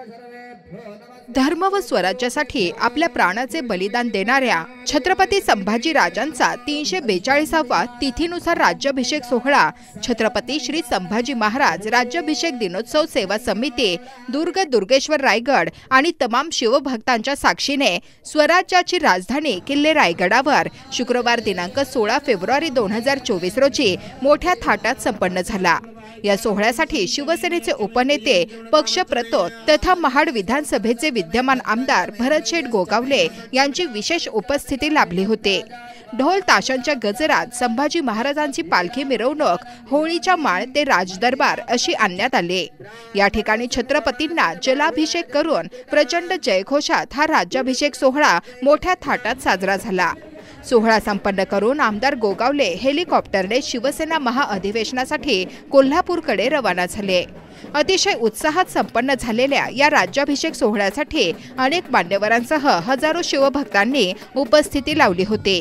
धर्म व स्वराज्यासाठी आपल्या प्राणाचे बलिदान देणाऱ्या छत्रपती संभाजी राजांचा 342वा तिथीनुसार राज्याभिषेक सोहळा छत्रपती श्री संभाजी महाराज राज्याभिषेक दिनोत्सव सेवा समिती दुर्ग दुर्गेश्वर रायगड आणि तमाम शिवभक्तांच्या साक्षीने स्वराज्याची राजधानी किल्ले रायगडावर शुक्रवार दिनांक 16 फेब्रुवारी 2024 रोजी मोठ्या थाटात संपन्न झाला। या सोहळ्यासाठी शिवसेनेचे उपनेते पक्षप्रतोद तथा महाड विधानसभेचे विद्यमान आमदार भरतशेठ गोगावले यांची विशेष उपस्थिती लाभली होती। ढोल ताशांच्या गजरात संभाजी महाराजांची पालखी मिरवणूक होळीच्या माळ ते राजदरबार अशी आणण्यात आली। या ठिकाणी छत्रपतींना जलाभिषेक करून प्रचंड जयघोषात हा राज्याभिषेक सोहळा मोठ्या थाटात साजरा झाला। सोहळा संपन्न करून आमदार गोगावले हेलिकॉप्टरने शिवसेना महाअधिवेशनासाठी कोल्हापूरकडे रवाना झाले। अतिशय उत्साहात संपन्न झालेल्या या राज्याभिषेक सोहळ्यासाठी अनेक मान्यवरांसह हजारो शिवभक्तांनी उपस्थिती लावली होती।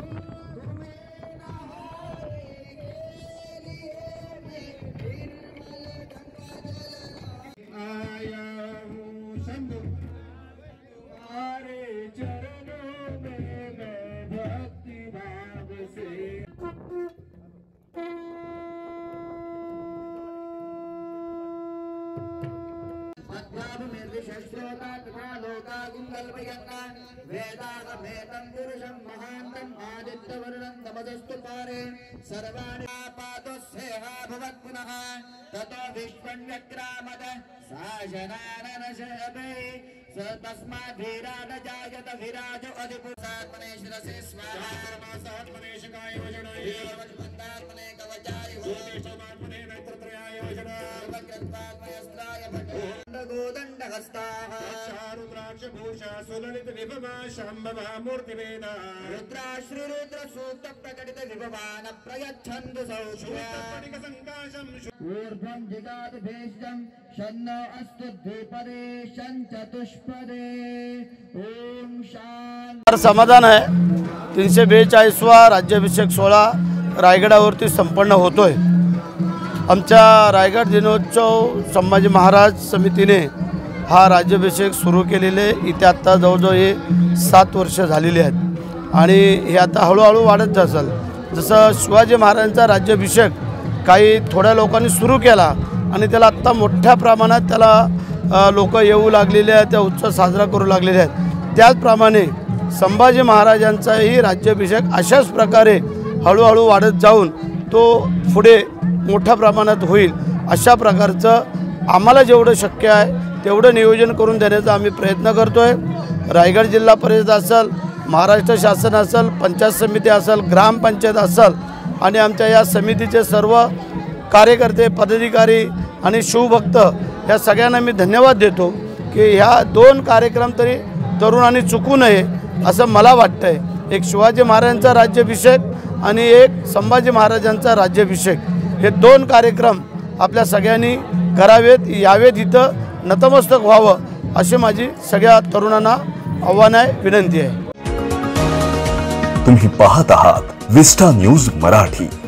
समाधान आहे। 342वा राज्याभिषेक सोहळा रायगडावरती संपन्न होतोय। आमच्या रायगड दिनोत्सव संभाजी महाराज समितीने हा राज्याभिषेक सुरू केलेले इथे आता जवळजवळ हे 7 वर्ष झालेली आहेत आणि हे आता हळूहळू वाढत जाईल। जसं शिवाजी महाराजांचा राज्याभिषेक काही थोड्या लोकांनी सुरू केला आणि त्याला आत्ता मोठ्या प्रमाणात त्याला लोक येऊ लागलेले आहेत, त्या उत्सव साजरा करू लागलेले आहेत। त्याचप्रमाणे संभाजी महाराजांचाही राज्याभिषेक अशाच प्रकारे हळूहळू वाढत जाऊन तो पुढे मोठ्या प्रमाणात होईल अशा प्रकारचं आम्हाला जेवढं शक्य आहे तेवढं नियोजन करून देण्याचा आम्ही प्रयत्न करतोय। रायगड जिल्हा परिषद असेल, महाराष्ट्र शासन असेल, पंचायत समिती असेल, ग्रामपंचायत असेल आणि आमच्या या समितीचे सर्व कार्यकर्ते पदाधिकारी आणि शिवभक्त या सगळ्यांना मी धन्यवाद देतो की ह्या 2 कार्यक्रम तरी तरुणांनी चुकू नये असं मला वाटतंय। एक शिवाजी महाराजांचा राज्याभिषेक आणि एक संभाजी महाराजांचा राज्याभिषेक हे 2 कार्यक्रम आपल्या सगळ्यांनी करावेत, यावेत, इथं नतमस्तक व्हावं अशी माझी सगळ्या तरुणांना आव्हान आहे, विनंती आहे। तुम्ही पाहत आहात विस्टा न्यूज मराठी।